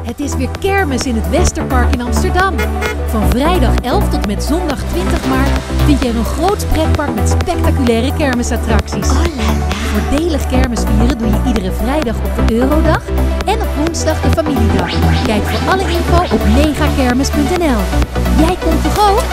Het is weer kermis in het Westerpark in Amsterdam. Van vrijdag 11 tot met zondag 20 maart vind je er een groot pretpark met spectaculaire kermisattracties. Oh la la. Voordelig kermis vieren doe je iedere vrijdag op de Eurodag en op woensdag de familiedag. Kijk voor alle info op megakermis.nl. Jij komt toch ook?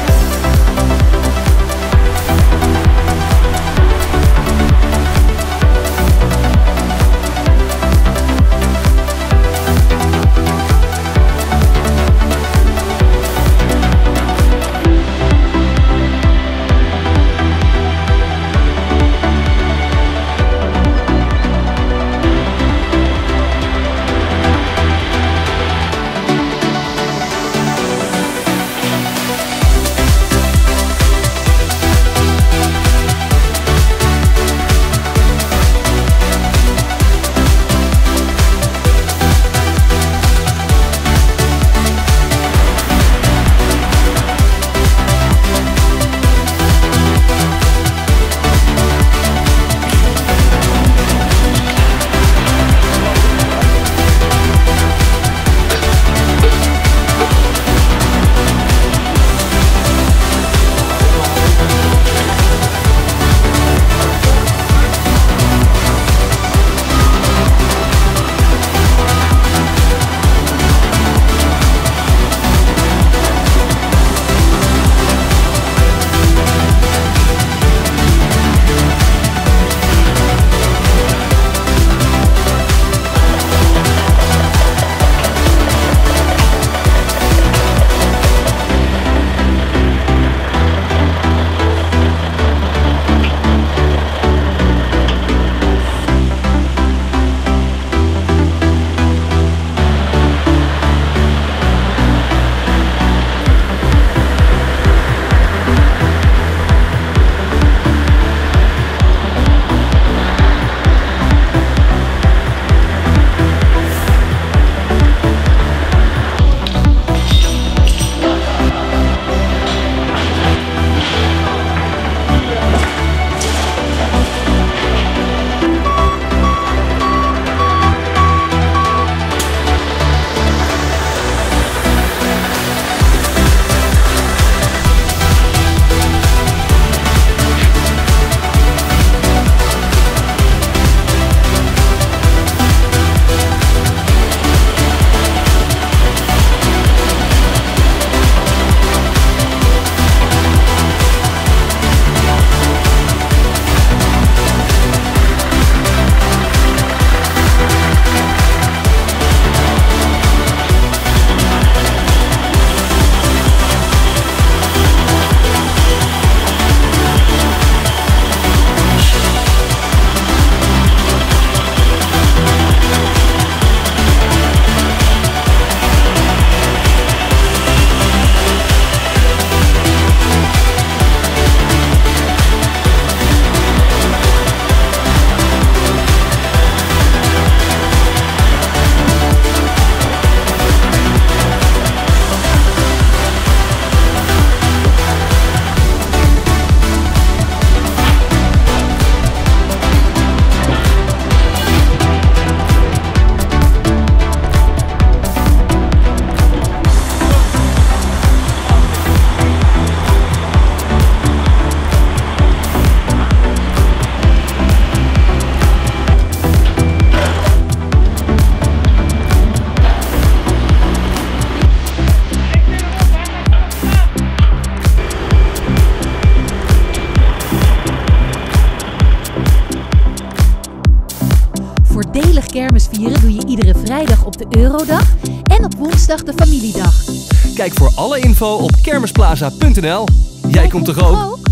Voordelig kermis vieren doe je iedere vrijdag op de Eurodag en op woensdag de familiedag. Kijk voor alle info op kermisplaza.nl. Jij komt toch ook?